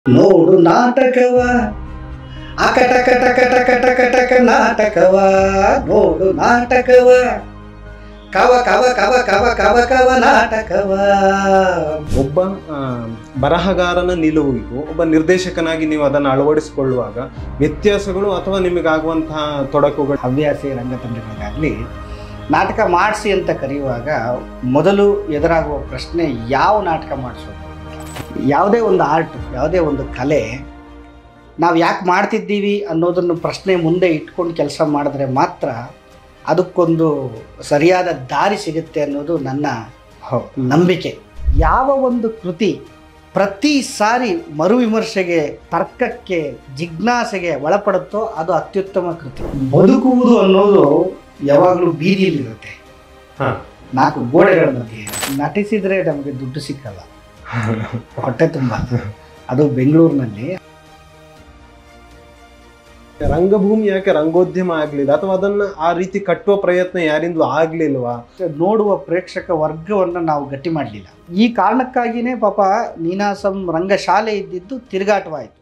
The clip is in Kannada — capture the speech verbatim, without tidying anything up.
ನೋಡು ನಾಟಕವ ಅಕಟಕ ಟಕ ಟಕ ಟಕ ಟಕ ನಾಟಕವ ನೋಡು ನಾಟಕವ ಕವ ಕವ ಕವ ಕವ ಕವ ಕವ ನಾಟಕವ. ಒಬ್ಬ ಬರಹಗಾರನ ನಿಲುವಿಗೂ ಒಬ್ಬ ನಿರ್ದೇಶಕನಾಗಿ ನೀವು ಅದನ್ನು ಅಳವಡಿಸಿಕೊಳ್ಳುವಾಗ ವ್ಯತ್ಯಾಸಗಳು ಅಥವಾ ನಿಮಗಾಗುವಂತಹ ತೊಡಕುಗಳು? ಹವ್ಯಾಸಿ ರಂಗತಂಡಗಳಿಗಾಗಲಿ ನಾಟಕ ಮಾಡಿಸಿ ಅಂತ ಕರೆಯುವಾಗ ಮೊದಲು ಎದುರಾಗುವ ಪ್ರಶ್ನೆ ಯಾವ ನಾಟಕ ಮಾಡಿಸೋದು. ಯಾವುದೇ ಒಂದು ಆರ್ಟ್, ಯಾವುದೇ ಒಂದು ಕಲೆ ನಾವು ಯಾಕೆ ಮಾಡ್ತಿದ್ದೀವಿ ಅನ್ನೋದನ್ನು ಪ್ರಶ್ನೆ ಮುಂದೆ ಇಟ್ಕೊಂಡು ಕೆಲಸ ಮಾಡಿದ್ರೆ ಮಾತ್ರ ಅದಕ್ಕೊಂದು ಸರಿಯಾದ ದಾರಿ ಸಿಗುತ್ತೆ ಅನ್ನೋದು ನನ್ನ ನಂಬಿಕೆ. ಯಾವ ಒಂದು ಕೃತಿ ಪ್ರತಿ ಸಾರಿ ಮರುವಿಮರ್ಶೆಗೆ, ತರ್ಕಕ್ಕೆ, ಜಿಜ್ಞಾಸೆಗೆ ಒಳಪಡುತ್ತೋ ಅದು ಅತ್ಯುತ್ತಮ ಕೃತಿ. ಬದುಕುವುದು ಅನ್ನೋದು ಯಾವಾಗಲೂ ಬೀದಿಯಲ್ಲಿರುತ್ತೆ, ನಾಲ್ಕು ಗೋಡೆಗಳ ಮಧ್ಯೆ. ನಟಿಸಿದರೆ ನಮಗೆ ದುಡ್ಡು ಸಿಕ್ಕಲ್ಲ, ಹೊಟ್ಟೆ ತುಂಬ. ಅದು ಬೆಂಗಳೂರಿನಲ್ಲಿ. ರಂಗಭೂಮಿ ಯಾಕೆ ರಂಗೋದ್ಯಮ ಆಗಲಿಲ್ಲ, ಅಥವಾ ಅದನ್ನು ಆ ರೀತಿ ಕಟ್ಟುವ ಪ್ರಯತ್ನ ಯಾರಿಂದಲೂ ಆಗಲಿಲ್ವಾ? ನೋಡುವ ಪ್ರೇಕ್ಷಕ ವರ್ಗವನ್ನು ನಾವು ಗಟ್ಟಿ ಮಾಡಲಿಲ್ಲ. ಈ ಕಾರಣಕ್ಕಾಗಿಯೇ ಪಾಪ ನೀನಾಸಂ ರಂಗಶಾಲೆ ಇದ್ದಿದ್ದು ತಿರುಗಾಟವಾಯಿತು.